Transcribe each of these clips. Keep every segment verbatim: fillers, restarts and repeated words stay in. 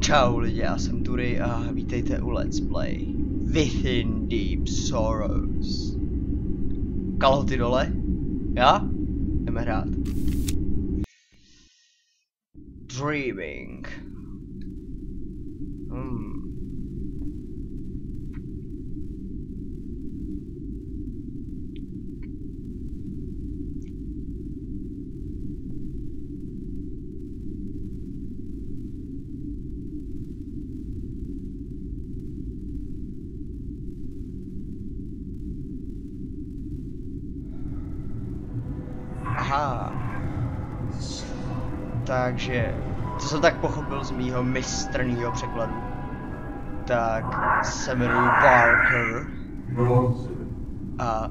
Čau lidi, já jsem Turi a vítejte u Let's Play Within Deep Sorrows. Kalhoty dole? Já? Jdeme hrát. Dreaming. Hmm. Aha. Takže, co jsem tak pochopil z mýho mistrnýho překladu, tak se jmenuji Barker a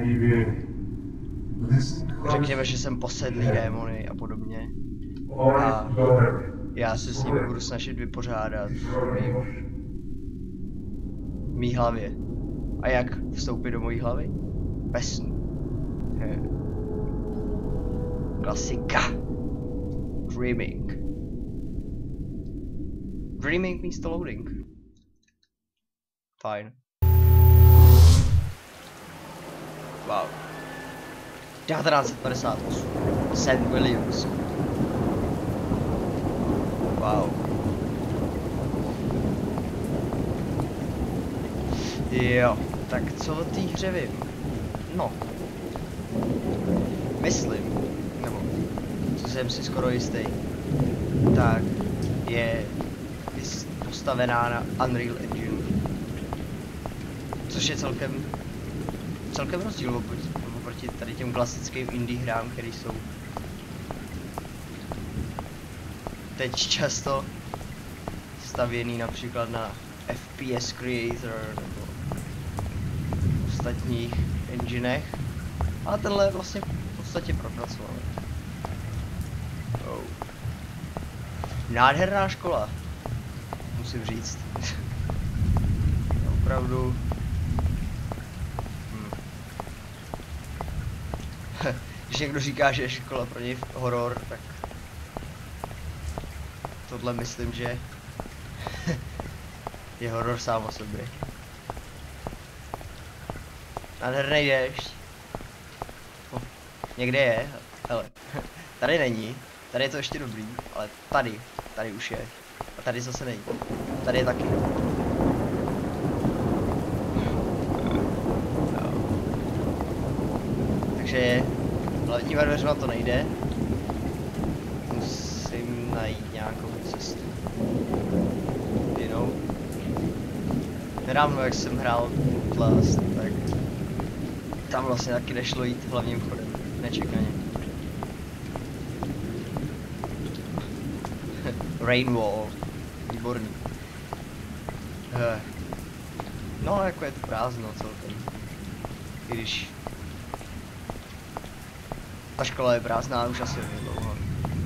řekněme, že jsem posedlý démony a podobně. A já se s nimi budu snažit vypořádat v mý, mý hlavě. A jak vstoupit do mojí hlavy? Bez snu. Klasika. Dreaming. Dreaming místo loading. Fajn. Wow. devatenáct set padesát osm. Sam Williams. Wow. Jo, tak co o té hře vím? No. Myslím, nebo co jsem si skoro jistý, tak je postavená na Unreal Engine. Což je celkem, celkem rozdíl oproti, oproti tady těm klasickým indie hrám, které jsou teď často stavěný například na F P S Creator nebo ostatních enginech. A tenhle je vlastně v podstatě propracovaný. Oh. Nádherná škola, musím říct. Opravdu. Hm. Když někdo říká, že je škola pro něj horor, tak tohle myslím, že je horor sám o sobě. Nádherný déšť. Oh, někde je, hele, tady není, tady je to ještě dobrý, ale tady, tady už je. A tady zase není. Tady je taky. No. Takže hlavníma dveřma to nejde. Musím najít nějakou cestu. Jinou. Nedávno, jak jsem hrál Outlast, tak tam vlastně taky nešlo jít hlavním chodem. Nečekaně. Rain Wall. Výborný. Uh. No, jako je to prázdno celkem. I když ta škola je prázdná už asi hodně dlouho.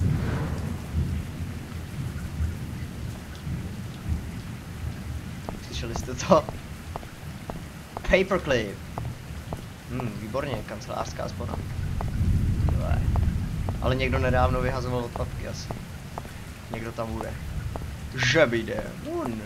Slyšeli jste to? Paperclip. Hmm, výborně, kancelářská spoda. Ale někdo nedávno vyhazoval odpadky asi. Někdo tam bude. Žebý démon.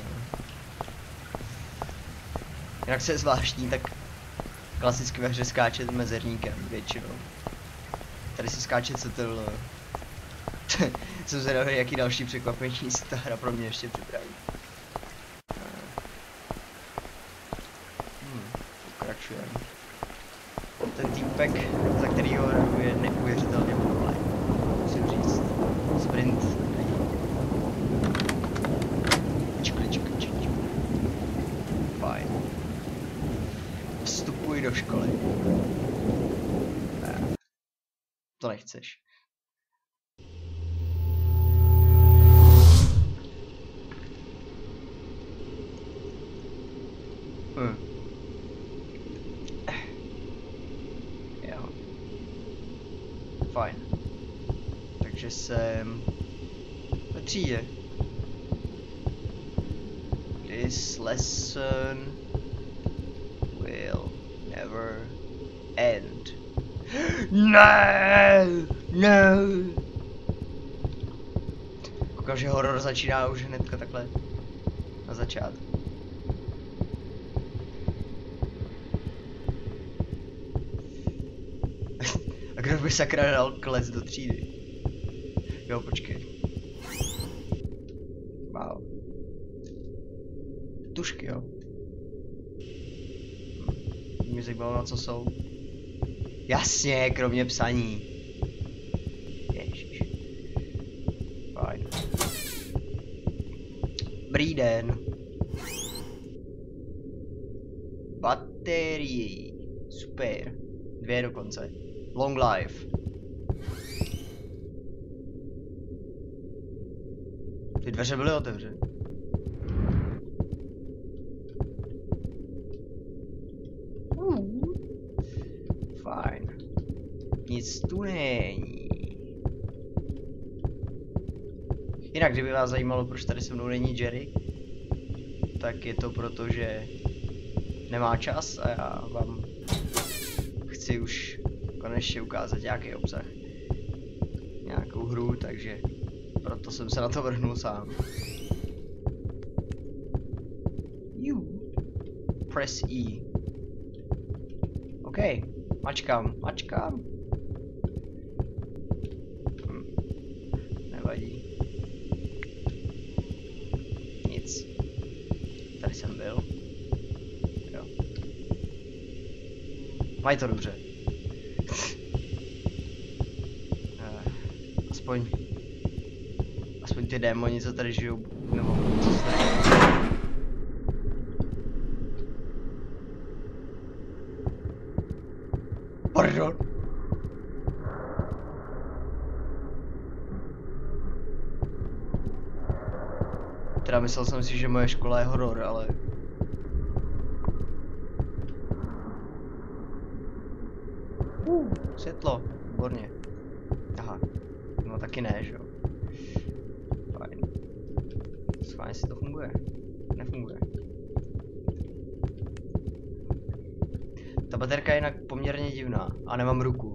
Jinak se je zvláštní, tak klasicky ve hře skáče mezerníkem většinou. Tady se skáče cetel. Jsem zvědavý, jaký další překvapení si ta hra pro mě ještě připraví. Hmm, pokračujeme. Ten týpek, za kterýho hraju, je neuvěřitelně pomalej. Musím říct. Sprint není. Čkli, čkli, čkli. Fajn. Vstupuj do školy. Ne. To nechceš. Hm. Jo. Fajn. Takže jsem ve třídě. This lesson will never end. No! No! Koukám, že horor začíná už hnedka takhle na začátku. A kdo by sakra dal klec do třídy? Jo, počkej. Wow. Tušky, jo. Mě zajímalo, na co jsou. Jasně, kromě psaní. Ježiš. Fajn. Dobrý den. Baterii. Super. Dvě dokonce. Long life. Ty dveře byly otevřeny. Uh. Fajn. Nic tu není. Jinak, kdyby vás zajímalo, proč tady se mnou není Jerry, tak je to proto, že nemá čas a já vám chci už konečně ukázat nějaký obsah. Nějakou hru, takže proto jsem se na to vrhnul sám. You. Press E. OK, mačkám, mačkám. Hm. Nevadí. Nic. Tady jsem byl. Jo. Mají to dobře. Aspoň... Aspoň ty démoni, co tady žijou, nebo co se tady... Pardon. Teda myslel jsem si, že moje škola je horor, ale... Uh, světlo, výborně. Aha, no taky ne, že jo. Fajn. Schválně, jestli to funguje. Nefunguje. Ta baterka je jinak poměrně divná a nemám ruku.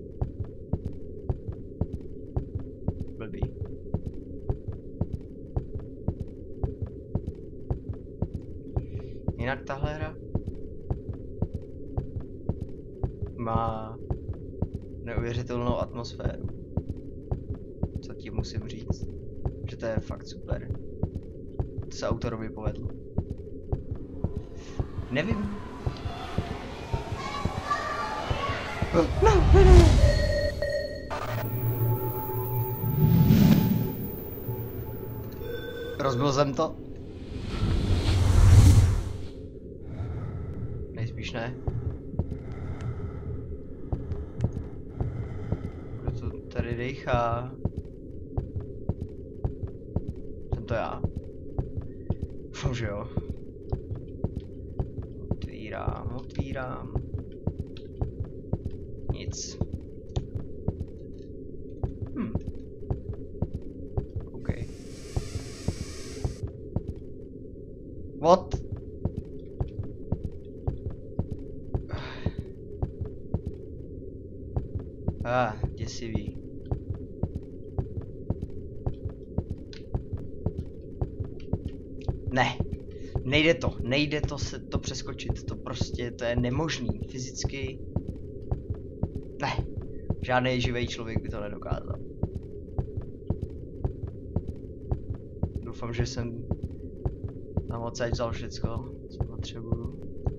Blbý. Jinak tahle hra má neuvěřitelnou atmosféru. Co ti musím říct? Že to je fakt super. To se autorovi povedlo. Nevím. No, no, no, no. Rozbil jsem to? Nejspíš ne. Kdo to tady dejchá? Jsem to já. Doufám, že jo. Otvírám, otvírám. Nic. Hm. OK. What? Ah, děsivý. Ne. Nejde to. Nejde to se to přeskočit. To prostě, to je nemožný. Fyzicky. Ne. Žádný živý člověk by to nedokázal. Doufám, že jsem tam odsaď vzal všecko, co potřebuju.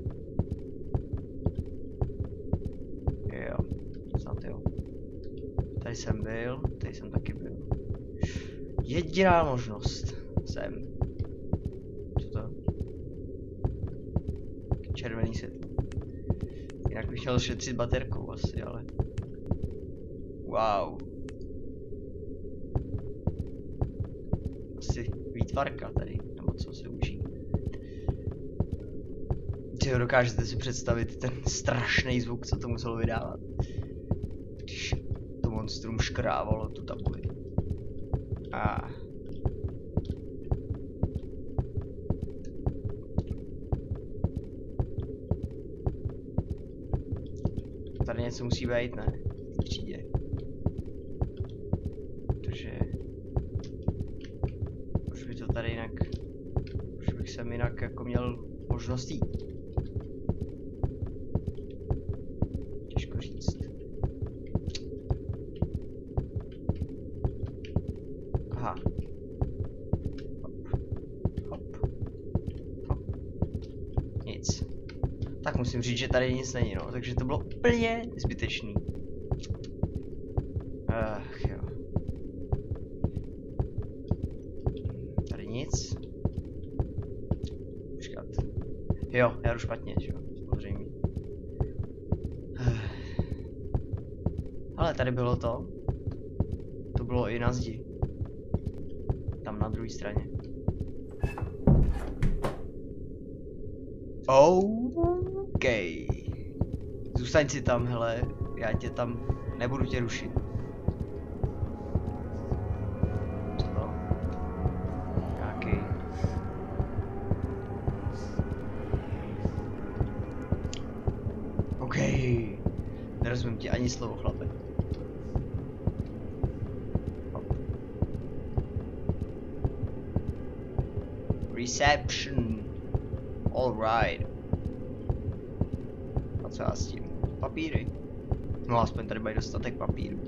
Jo. Snad jo. Tady jsem byl, tady jsem taky byl. Jediná možnost. Jsem. Co to? Červený světlo. Jinak bych měl šetřit baterkou asi, ale... Wow. Asi výtvarka tady, nebo co se učí. Tyjo, dokážete si představit ten strašný zvuk, co to muselo vydávat. Když to monstrum škrávalo tu tabuli. A. Tady něco musí být, ne? V třídě. Protože... tady jinak. Už bych sem jinak jako měl možnost jít. Těžko říct. Aha. Hop. Hop. Hop. Nic. Tak musím říct, že tady nic není, no. Takže to bylo úplně zbytečný. Ach jo. Tady nic. Počkat. Jo, já jdu špatně, že jo, samozřejmě. Ale tady bylo to. To bylo i na zdi. Tam na druhé straně. OK. Zůstaň si tam, hele. Já tě tam nebudu tě rušit. Co to? Nějaký. OK. Nerozumím ti ani slovo, chlape. Reception. Alright. A co já s tím? Papíry. No aspoň tady mají dostatek papíru.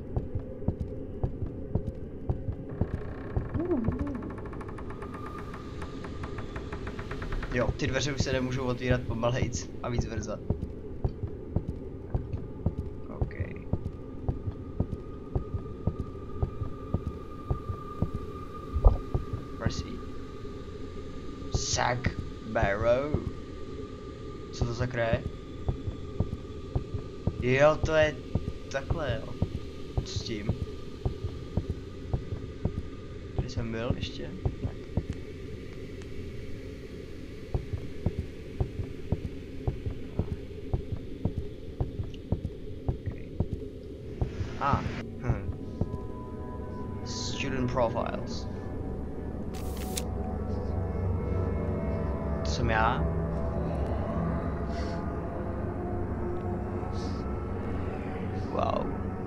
Jo, ty dveře už se nemůžou otvírat pomalejc a víc vrzat. OK. Proceed. Sack Barrow. Co to za kraje? Jo, to je takhle, jo. Co s tím? Tady jsem byl ještě? Ne. Okay. Ah, hm. Student profiles. To jsem já? Wow.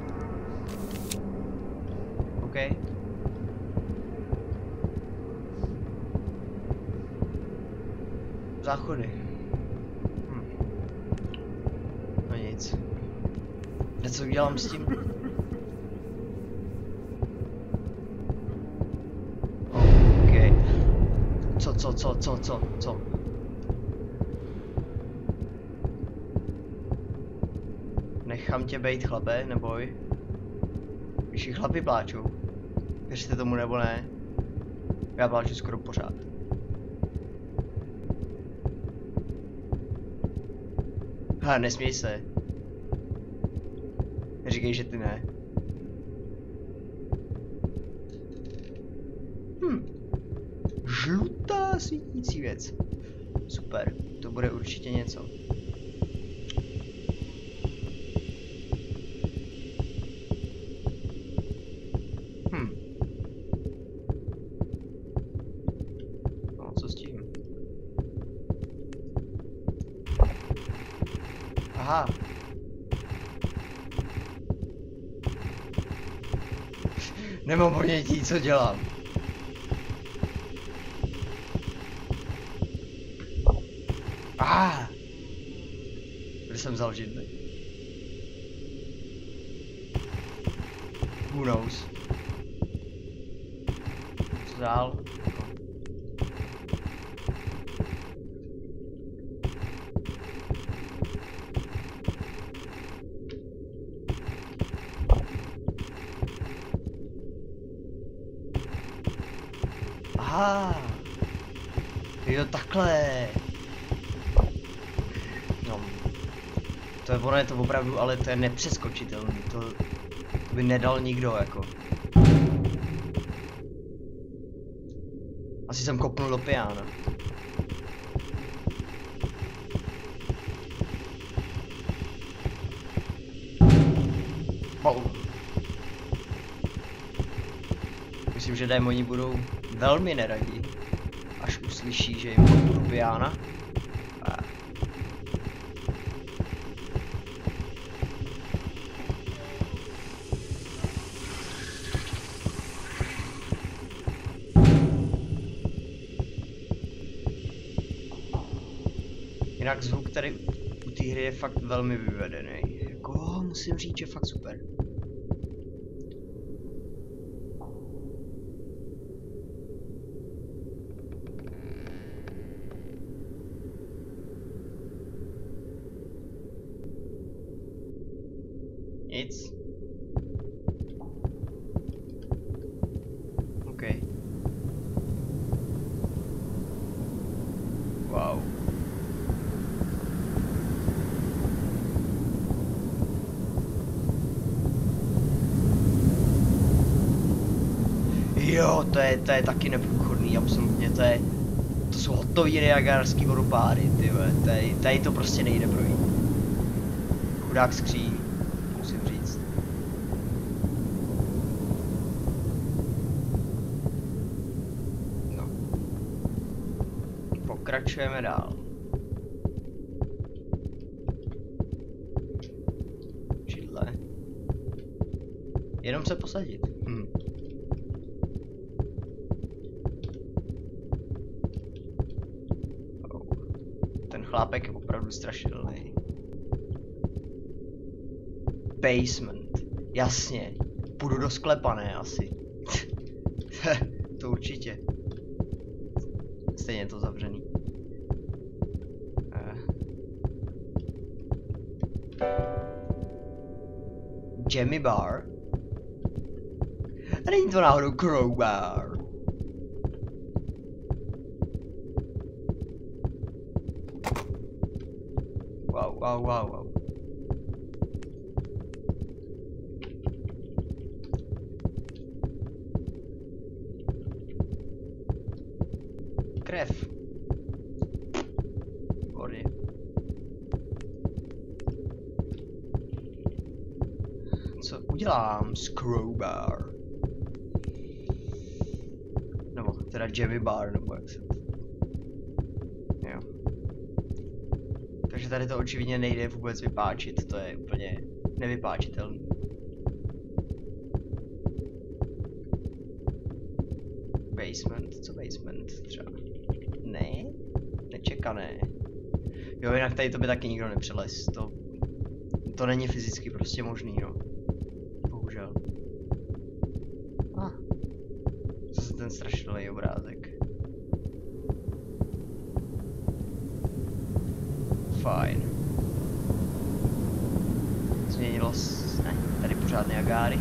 OK. Záchody. Hm. No nic. A co udělám s tím? OK. Co, co, co, co, co, co? Nechám tě bejt, chlape, neboj. Když i chlapi pláčou. Věřte tomu nebo ne. Já pláču skoro pořád. Ha, nesměj se. Neříkej, že ty ne. Hm. Žlutá svítící věc. Super, to bude určitě něco. Aha. Nemám ponětí, co dělám. Ah. Kde jsem vzal židli? Who knows? Co dál? Aha, jo takhle. No, to je ono, je to opravdu, ale to je nepřeskočitelný, to, to by nedal nikdo jako. Asi jsem kopnul do piana. Wow. Myslím, že démoni budou velmi neradí, až uslyší, že jim kopnu do piana. A... Jinak zvuk tady u té hry je fakt velmi vyvedený. Jako musím říct, že fakt super. Nic. OK. Wow. Jo, to je, to je taky neprůchodný, absolutně, to je, to jsou hotový Niagarský vodopády, ty vole, tady, tady to prostě nejde projít. Chudák skříň, musím říct. No. Pokračujeme dál. Židle. Jenom se posadit. Hm. Chlápek je opravdu strašidelný. Basement. Jasně. Půjdu do sklepané asi. To určitě. Stejně je to zavřený. Uh. Jammy bar? A není to náhodou crowbar? Wow, wow, wow, wow. Krev. Výborně. Co udělám s crowbar? Nebo teda Jammy bar, nebo jak se... Jo. Takže tady to očividně nejde vůbec vypáčit, to je úplně nevypáčitelný. Basement, co basement třeba? Ne? Nečekané. Jo, jinak tady to by taky nikdo nepřelez, to... To není fyzicky prostě možný, no. Bohužel. Ah. Zase ten strašidelný obrázek. Fajn. Změnilo se... Ne, tady pořád Niagary.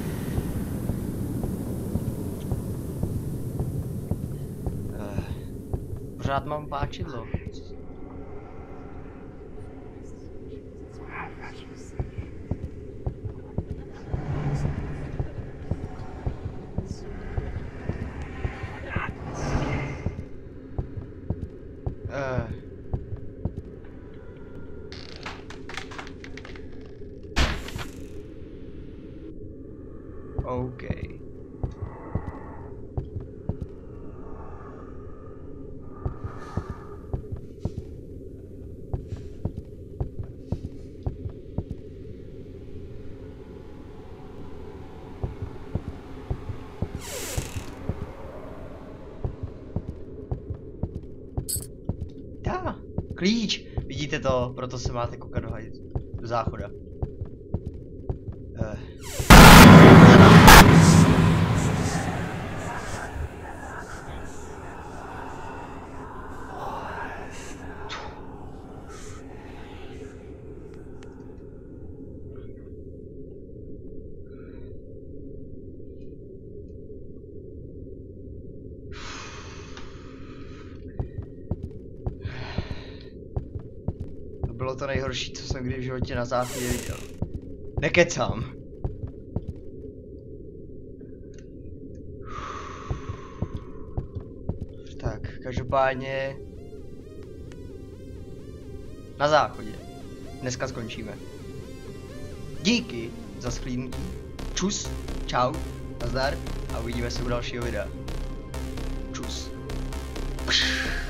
Uh, pořád mám páčidlo. Uh. OK. Dá, klíč, vidíte to, proto se máte koukat do, haj, do záchoda. Uh. Bylo to nejhorší, co jsem kdy v životě na záchodě viděl. Nekecám. Tak, každopádně... Na záchodě. Dneska skončíme. Díky za shlédnutí. Čus, čau, nazdar a uvidíme se u dalšího videa. Čus.